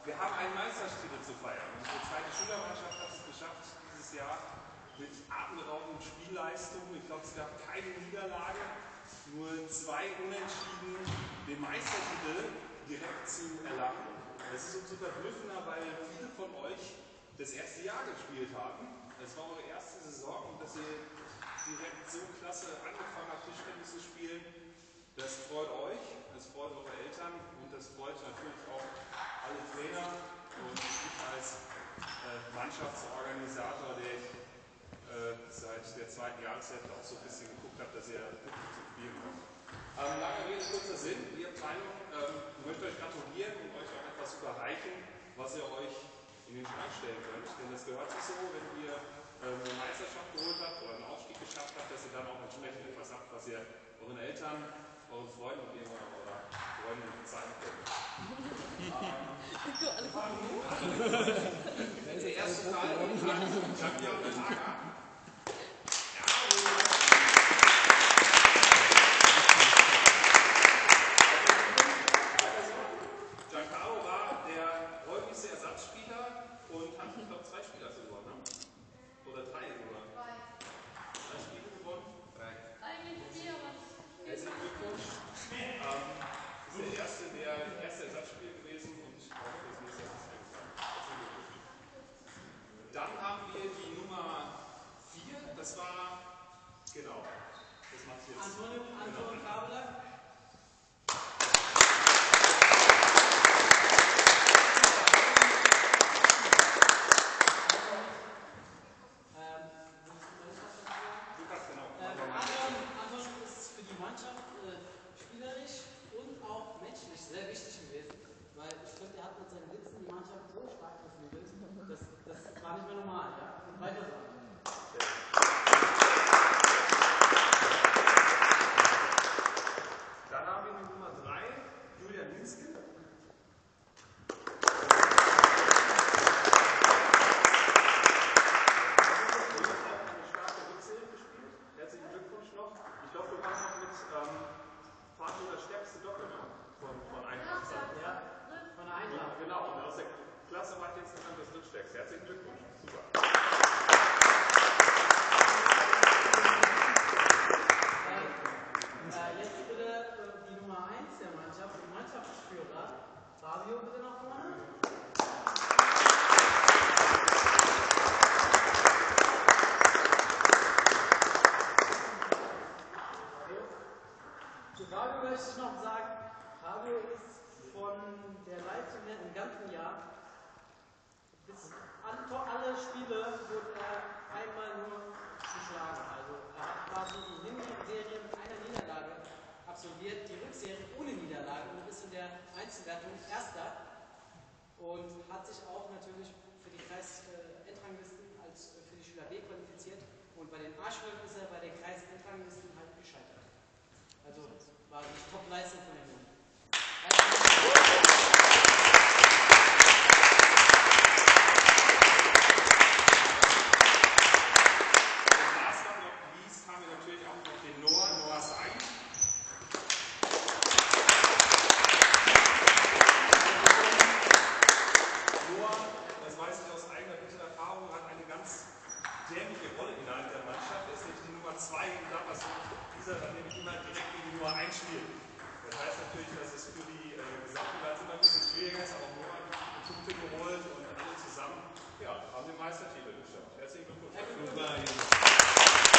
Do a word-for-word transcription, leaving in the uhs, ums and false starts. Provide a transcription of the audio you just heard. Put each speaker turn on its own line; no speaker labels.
Wir haben einen Meistertitel zu feiern. Unsere zweite Schülermannschaft hat es geschafft, dieses Jahr mit atemberaubenden Spielleistungen. Ich glaube, es gab keine Niederlage, nur zwei Unentschieden, den Meistertitel direkt zu erlangen. Das ist umso verblüffender, weil viele von euch das erste Jahr gespielt haben. Es war eure erste Saison und dass ihr direkt so klasse angefangen habt, Tischtennis zu spielen, das freut euch, das freut eure Eltern und das freut natürlich auch alle Trainer und ich als äh, Mannschaftsorganisator, der ich äh, seit der zweiten Jahreshälfte auch so ein bisschen geguckt habe, dass ihr wirklich zu spielen kommt. Ähm, lange Rede, kurzer Sinn. Wir Meinung, ähm, möchte euch gratulieren und euch auch etwas überreichen, was ihr euch in den Schrank stellen könnt. Denn das gehört sich so, wenn ihr ähm, eine Meisterschaft geholt habt oder einen Aufstieg geschafft habt, dass ihr dann auch entsprechend etwas habt, was ihr euren Eltern, euren Freunden und irgendwann auch eurer Freundin zeigen könnt. Der erste Teil ist Champion mit Hager. Giancarlo war der häufigste Ersatzspieler und hat, ich glaube, zwei Spieler gewonnen, ne? Oder drei sogar. Drei Spiele gewonnen? Drei.
Eigentlich vier, aber
Herzlichen Glückwunsch. Ähm, ist der erste, der erste Ersatzspieler gewesen und auch das nächste Assistent. Dann haben wir die Nummer vier, das war, genau, das macht jetzt.
Antonio, Antonio Kabler.
Herzlichen Glückwunsch. Super.
Äh, jetzt bitte äh, die Nummer eins der Mannschaft, die Mannschaftsführer. Fabio, bitte nach vorne. Zu Fabio möchte ich noch sagen, Fabio ist von der Leitung her im ganzen Jahr bis an alle Spiele wurde er einmal nur geschlagen. Also er hat quasi die Hinserie mit einer Niederlage absolviert, die Rückserie ohne Niederlage und ist in der Einzelwertung Erster und hat sich auch natürlich für die Kreis-Endranglisten als für die Schüler B qualifiziert und bei den A-Schülern ist er bei den Kreis-Endranglisten halt gescheitert. Also war die Top-Leistung von dem Jungen.
zwei und da was dieser dann nämlich immer direkt gegen die Nummer eins spielt. Das heißt natürlich, dass es für die äh, Gesamtbilanz immer ein bisschen schwieriger ist, aber nur Punkte geholt und alle zusammen ja, haben den Meistertitel geschafft. Herzlichen Glückwunsch.